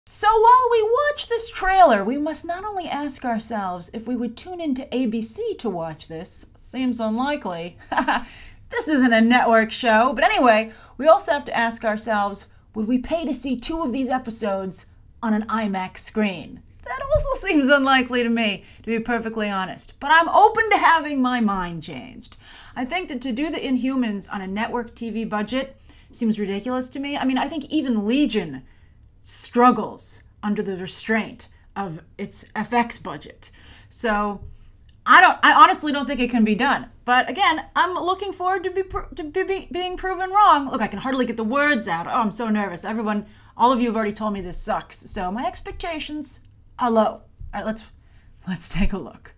So while we watch this trailer, we must not only ask ourselves if we would tune into ABC to watch this. Seems unlikely. This isn't a network show. But anyway, we also have to ask ourselves, would we pay to see 2 of these episodes on an IMAX screen? That also seems unlikely to me, to be perfectly honest. But I'm open to having my mind changed. I think that to do the Inhumans on a network TV budget seems ridiculous to me. I mean, I think even Legion struggles under the restraint of its FX budget. So I honestly don't think it can be done. But again, I'm looking forward to being proven wrong. Look, I can hardly get the words out. Oh, I'm so nervous. Everyone, all of you have already told me this sucks. So my expectations are low. All right, let's take a look.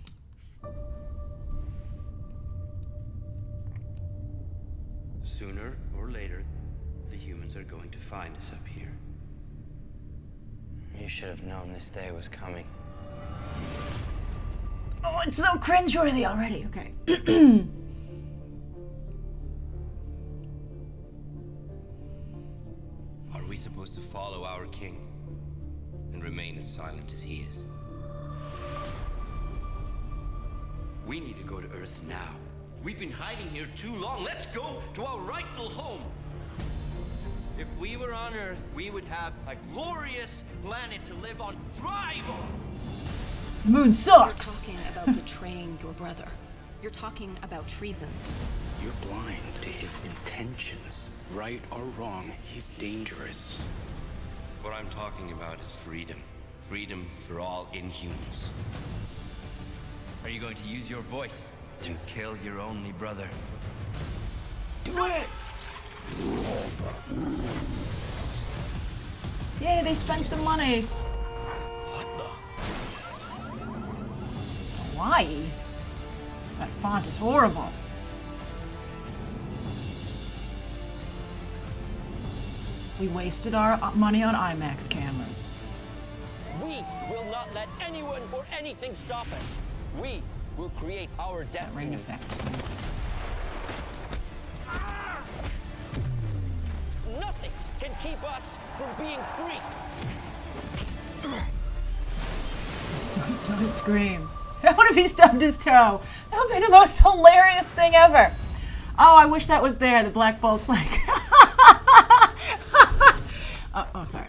Sooner or later, the humans are going to find us up here. You should have known this day was coming. Oh, it's so cringeworthy already. Okay. Are we supposed to follow our king and remain as silent as he is? We need to go to Earth now. We've been hiding here too long. Let's go to our rightful home. If we were on Earth, we would have a glorious planet to live on, thrive on. The moon sucks. You're talking about betraying your brother. You're talking about treason. You're blind to his intentions. Right or wrong, he's dangerous. What I'm talking about is freedom. Freedom for all Inhumans. Are you going to use your voice to kill your only brother? Do it! Yay, they spent some money. What the? Hawaii? That font is horrible. We wasted our money on IMAX cameras. We will not let anyone or anything stop us. We will create our destiny. Rain effect. Nothing can keep us from being free. So don't scream. What if he stubbed his toe? That would be the most hilarious thing ever. Oh, I wish that was there. The Black Bolt's like... oh, sorry.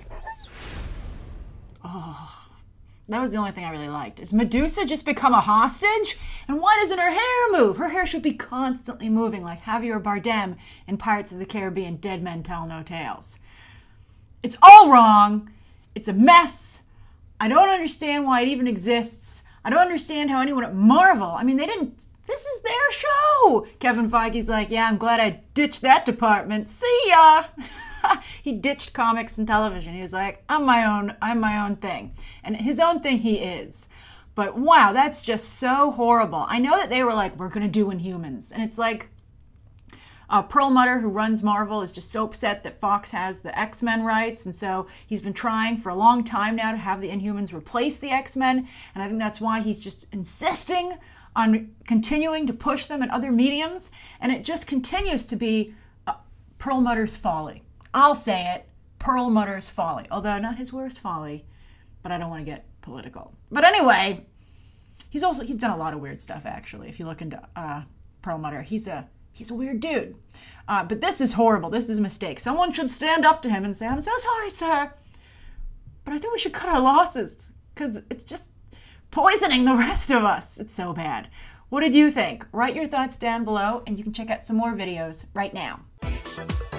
Oh, that was the only thing I really liked. Is Medusa just become a hostage? And why doesn't her hair move? Her hair should be constantly moving like Javier Bardem in Pirates of the Caribbean, Dead Men Tell No Tales. It's all wrong. It's a mess. I don't understand why it even exists. I don't understand how anyone at Marvel, I mean, this is their show. Kevin Feige's like, yeah, I'm glad I ditched that department. See ya. He ditched comics and television. He was like, I'm my own thing. And his own thing he is. But wow, that's just so horrible. I know that they were like, we're going to do Inhumans. And it's like, Perlmutter, who runs Marvel, is just so upset that Fox has the X-Men rights. And so he's been trying for a long time now to have the Inhumans replace the X-Men. And I think that's why he's just insisting on continuing to push them in other mediums. And it just continues to be Perlmutter's folly. I'll say it, Perlmutter's folly. Although not his worst folly, but I don't want to get political. But anyway, he's done a lot of weird stuff, actually. If you look into Perlmutter, he's a weird dude. But this is horrible. This is a mistake. Someone should stand up to him and say, I'm so sorry, sir. But I think we should cut our losses because it's just poisoning the rest of us. It's so bad. What did you think? Write your thoughts down below and you can check out some more videos right now.